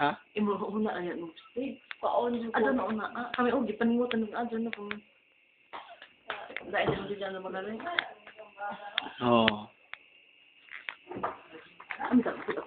Ha? Imo una ayan mo. Paon jud. Adto na una. Kami og gipaningutan ng adto na kung dai na jud na magaling. Oo. Ang